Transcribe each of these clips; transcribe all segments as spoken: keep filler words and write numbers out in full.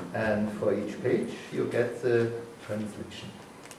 and for each page you get the translation.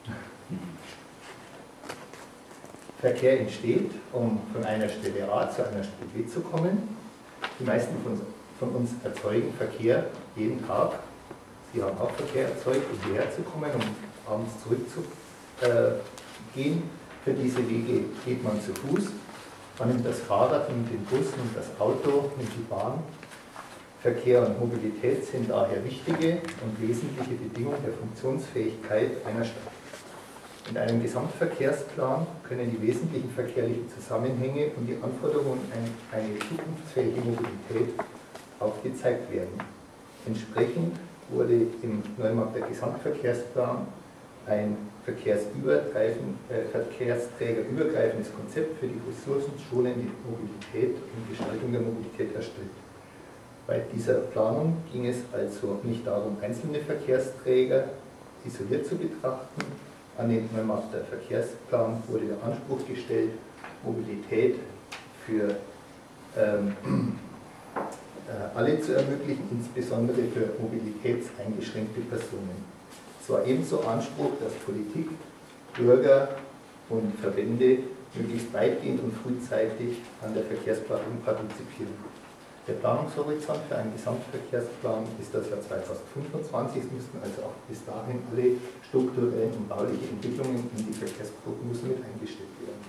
Verkehr entsteht, um von einer Stelle A zu einer Stelle B zu kommen. Die meisten von, von uns erzeugen Verkehr jeden Tag. Sie haben auch Verkehr erzeugt, um hierher zu kommen, um abends zurückzugehen. Für diese Wege geht man zu Fuß. Man nimmt das Fahrrad, nimmt den Bus, nimmt das Auto, nimmt die Bahn. Verkehr und Mobilität sind daher wichtige und wesentliche Bedingungen der Funktionsfähigkeit einer Stadt. In einem Gesamtverkehrsplan können die wesentlichen verkehrlichen Zusammenhänge und die Anforderungen an eine zukunftsfähige Mobilität aufgezeigt werden. Entsprechend wurde im Neumarkter Gesamtverkehrsplan ein verkehrsübergreifend, äh, verkehrsträgerübergreifendes Konzept für die ressourcenschonende Mobilität und Gestaltung der Mobilität erstellt. Bei dieser Planung ging es also nicht darum, einzelne Verkehrsträger isoliert zu betrachten. An den Neumarkter Verkehrsplan wurde der Anspruch gestellt, Mobilität für ähm, äh, alle zu ermöglichen, insbesondere für mobilitätseingeschränkte Personen. Es war ebenso Anspruch, dass Politik, Bürger und Verbände möglichst weitgehend und frühzeitig an der Verkehrsplanung partizipieren. Der Planungshorizont für einen Gesamtverkehrsplan ist das Jahr zweitausendfünfundzwanzig. Es müssten also auch bis dahin alle strukturellen und baulichen Entwicklungen in die Verkehrsprognosen mit eingestellt werden.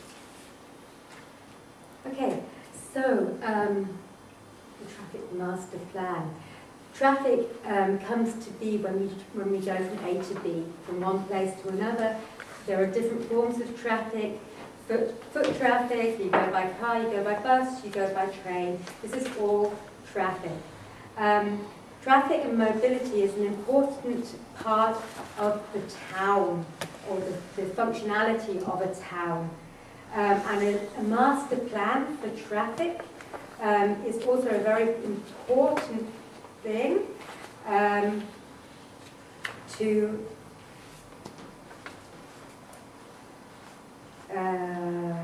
Okay, so um, the traffic master plan. Traffic um, comes to be when we, when we go from A to B, from one place to another. There are different forms of traffic. Foot, foot traffic, you go by car, you go by bus, you go by train. This is all traffic. Um, traffic and mobility is an important part of the town, or the, the functionality of a town. Um, and a, a master plan for traffic um, is also a very important thing um, to Uh,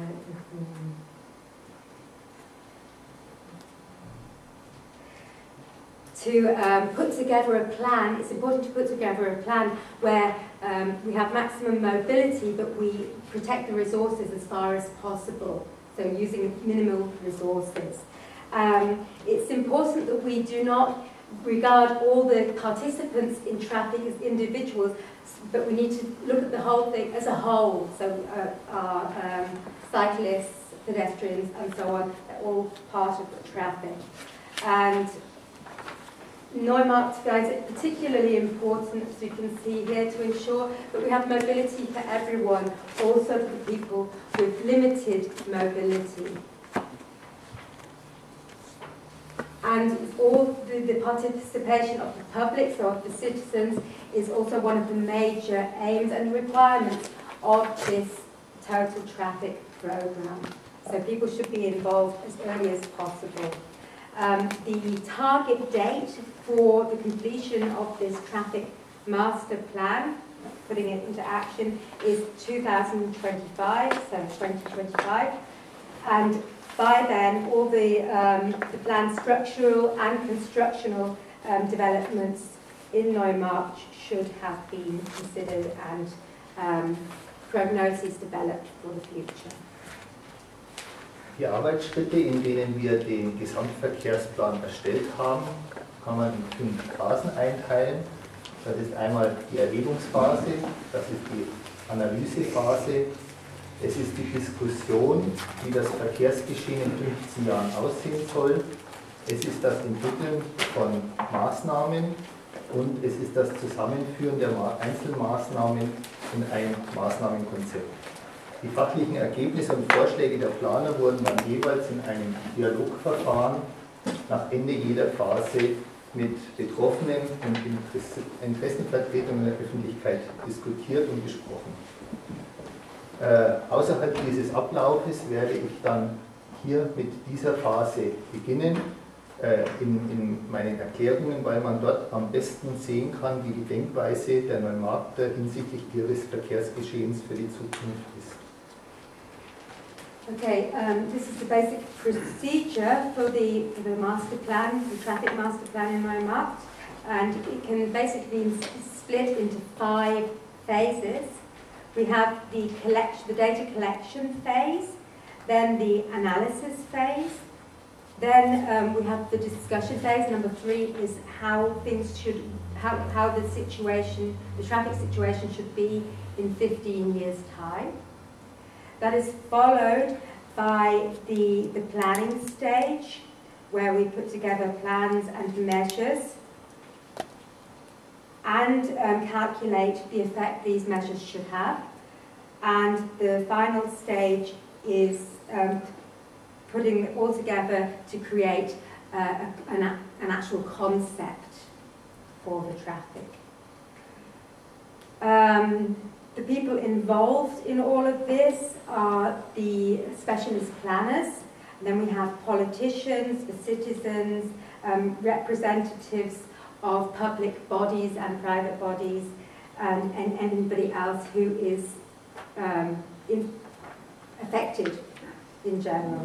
to um, put together a plan. It's important to put together a plan where um, we have maximum mobility, but we protect the resources as far as possible, so using minimal resources. Um, it's important that we do not regard all the participants in traffic as individuals, but we need to look at the whole thing as a whole. So uh, our um, cyclists, pedestrians, and so on, they're all part of the traffic. And Neumarkt finds it particularly important, as you can see here, to ensure that we have mobility for everyone, also for the people with limited mobility. And all the, the participation of the public, so of the citizens, is also one of the major aims and requirements of this total traffic programme. So people should be involved as early as possible. Um, the target date for the completion of this traffic master plan, putting it into action, is two thousand twenty-five, so twenty twenty-five. And by then, all the, um, the planned structural and constructional um, developments in Neumarkt should have been considered and um, prognoses developed for the future. Die Arbeitsschritte, in denen wir den Gesamtverkehrsplan erstellt haben, kann man in fünf Phasen einteilen. Das ist einmal die Erhebungsphase, das ist die Analysephase, es ist die Diskussion, wie das Verkehrsgeschehen in fünfzehn Jahren aussehen soll, es ist das Entwickeln von Maßnahmen und es ist das Zusammenführen der Einzelmaßnahmen in ein Maßnahmenkonzept. Die fachlichen Ergebnisse und Vorschläge der Planer wurden dann jeweils in einem Dialogverfahren nach Ende jeder Phase mit Betroffenen und Interessenvertretungen der Öffentlichkeit diskutiert und besprochen. Äh, außerhalb dieses Ablaufes werde ich dann hier mit dieser Phase beginnen, äh, in, in meinen Erklärungen, weil man dort am besten sehen kann, wie die Denkweise der Neumarkter hinsichtlich ihres Verkehrsgeschehens für die Zukunft ist. Okay, um, this is the basic procedure for the, for the master plan, the traffic master plan in Neumarkt. and it can basically be split into five phases. We have the collection, the data collection phase, then the analysis phase, then um, we have the discussion phase. Number three is how things should, how, how the situation, the traffic situation should be in fifteen years' time. That is followed by the, the planning stage, where we put together plans and measures and um, calculate the effect these measures should have. And the final stage is um, putting it all together to create uh, a, an, an actual concept for the traffic. Um, the people involved in all of this are the specialist planners. And then we have politicians, the citizens, um, representatives of public bodies and private bodies, and, and anybody else who is um, in, affected in general.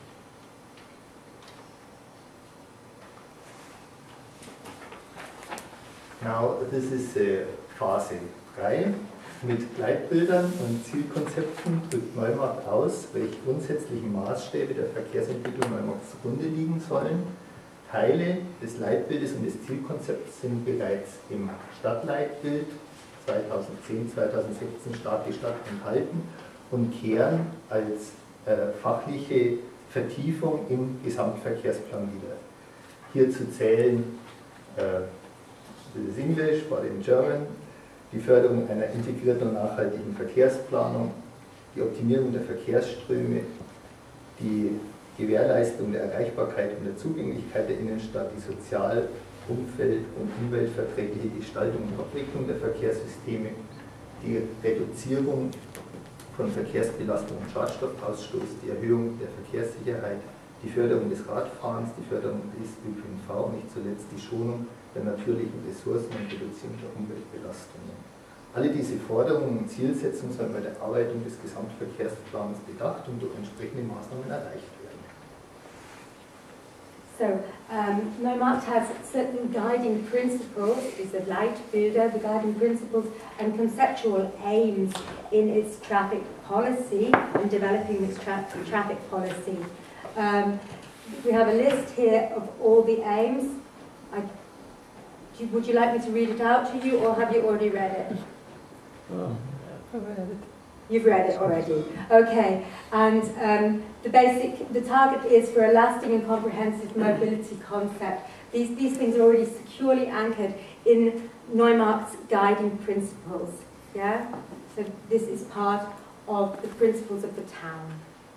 Now, this is uh, Phase drei. Mit Leitbildern und Zielkonzepten drückt Neumarkt aus, welche grundsätzlichen Maßstäbe der Verkehrsentwicklung Neumarkts zugrunde liegen sollen. Teile des Leitbildes und des Zielkonzepts sind bereits im Stadtleitbild zweitausendzehn zweitausendsechzehn Stadt die Stadt enthalten und kehren als äh, fachliche Vertiefung im Gesamtverkehrsplan wieder. Hierzu zählen äh, das Englisch, but in German, die Förderung einer integrierten und nachhaltigen Verkehrsplanung, die Optimierung der Verkehrsströme, die Gewährleistung der Erreichbarkeit und der Zugänglichkeit der Innenstadt, die Sozial-, Umwelt- und umweltverträgliche Gestaltung und Abwicklung der Verkehrssysteme, die Reduzierung von Verkehrsbelastung und Schadstoffausstoß, die Erhöhung der Verkehrssicherheit, die Förderung des Radfahrens, die Förderung des Ö P N V und nicht zuletzt die Schonung der natürlichen Ressourcen und Reduzierung der Umweltbelastungen. Alle diese Forderungen und Zielsetzungen sollen bei der Erarbeitung des Gesamtverkehrsplans bedacht und durch entsprechende Maßnahmen erreicht werden. So, um, Neumarkt has certain guiding principles, is the Leitbilder, the guiding principles and conceptual aims in its traffic policy and developing its tra traffic policy. Um, we have a list here of all the aims. I, do, would you like me to read it out to you, or have you already read it? Oh, I've read it. You've read it already. Okay, and um, the basic, the target is for a lasting and comprehensive mobility concept. These, these things are already securely anchored in Neumarkt's guiding principles. Yeah? So this is part of the principles of the town.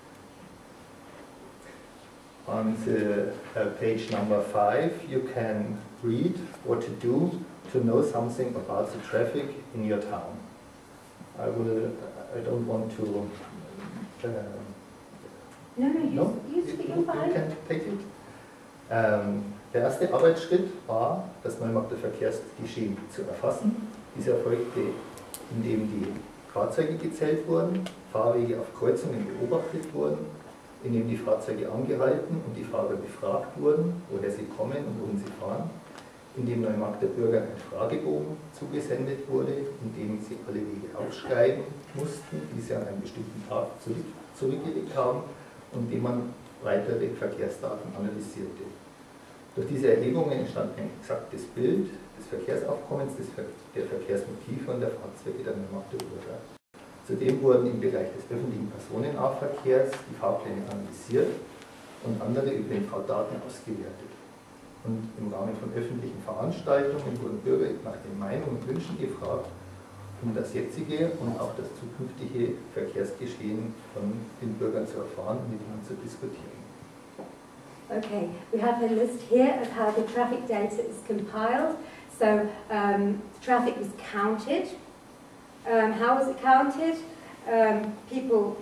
On the uh, page number five, you can read what to do to know something about the traffic in your town. I will. I don't want to. Uh, no, no, you, no? you, you, you, you're fine. you can take it. Ähm, der erste Arbeitsschritt war, das Neumarkter Verkehrsgeschehen zu erfassen. Dies erfolgte, indem die Fahrzeuge gezählt wurden, Fahrwege auf Kreuzungen beobachtet wurden, indem die Fahrzeuge angehalten und die Fahrer befragt wurden, woher sie kommen und wohin sie fahren, indem Neumarkter Bürgern ein Fragebogen zugesendet wurde, in dem sie alle Wege aufschreiben mussten, die sie an einem bestimmten Tag zurück, zurückgelegt haben und indem man weitere Verkehrsdaten analysierte. Durch diese Erhebungen entstand ein exaktes Bild des Verkehrsaufkommens, des Ver der Verkehrsmotive und der Fahrzeuge der Neumarkter Bürger. Zudem wurden im Bereich des öffentlichen Personennahverkehrs die Fahrpläne analysiert und andere Ö P N V-Daten ausgewertet. Und im Rahmen von öffentlichen Veranstaltungen wurden Bürger nach den Meinungen und Wünschen gefragt, um das jetzige und auch das zukünftige Verkehrsgeschehen von den Bürgern zu erfahren und miteinander zu diskutieren. Okay, we have a list here of how the traffic data is compiled. So, um, traffic was counted. Um, how was it counted? Um, people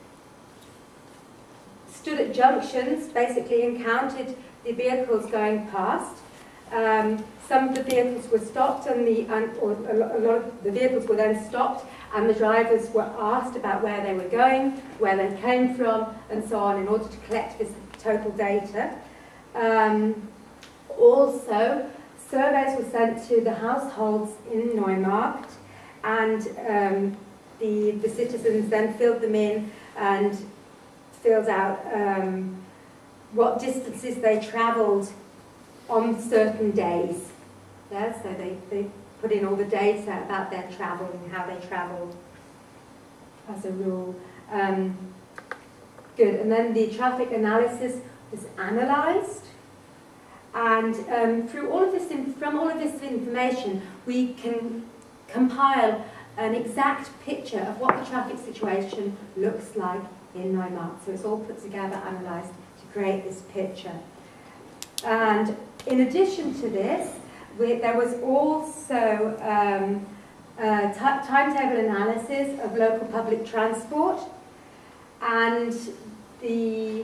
stood at junctions, basically, and counted the vehicles going past. Um, some of the vehicles were stopped, and the and, or a lot of the vehicles were then stopped, and the drivers were asked about where they were going, where they came from, and so on, in order to collect this total data. Um, also, surveys were sent to the households in Neumarkt, and um, the, the citizens then filled them in and filled out um, what distances they travelled on certain days. Yeah, so they, they put in all the data about their travel and how they travelled as a rule. Um, good, and then the traffic analysis was analysed, and um, through all of this, from all of this information, we can compile an exact picture of what the traffic situation looks like in Neumarkt. So it's all put together, analysed to create this picture. And in addition to this, we, there was also um, a timetable analysis of local public transport, and the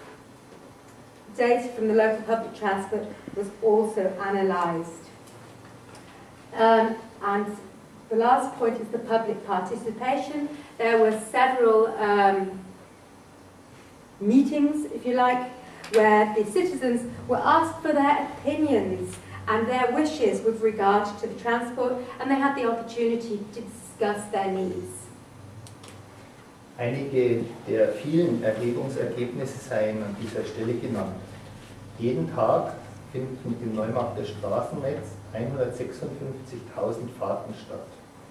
data from the local public transport was also analysed. Um, and the last point is the public participation. There were several um, meetings, if you like, where the citizens were asked for their opinions and their wishes with regard to the transport, and they had the opportunity to discuss their needs. Einige der vielen Erhebungsergebnisse seien an dieser Stelle genannt. Jeden Tag finden im Neumarkter Straßennetz hundertsechsundfünfzigtausend Fahrten statt.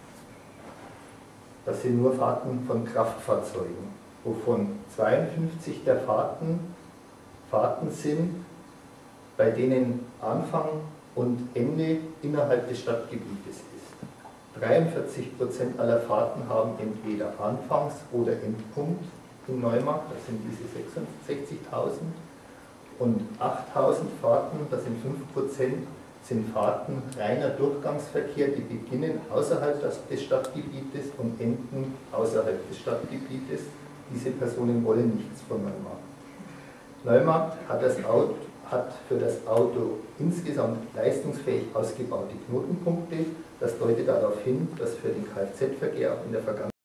Das sind nur Fahrten von Kraftfahrzeugen, wovon zweiundfünfzig der Fahrten Fahrten sind, bei denen Anfang und Ende innerhalb des Stadtgebietes ist. dreiundvierzig Prozent aller Fahrten haben entweder Anfangs- oder Endpunkt in Neumarkt, das sind diese sechsundsechzigtausend, und achttausend Fahrten, das sind fünf Prozent, sind Fahrten reiner Durchgangsverkehr, die beginnen außerhalb des Stadtgebietes und enden außerhalb des Stadtgebietes. Diese Personen wollen nichts von Neumarkt. Neumarkt hat, das Auto, hat für das Auto insgesamt leistungsfähig ausgebaute Knotenpunkte. Das deutet darauf hin, dass für den Kfz-Verkehr auch in der Vergangenheit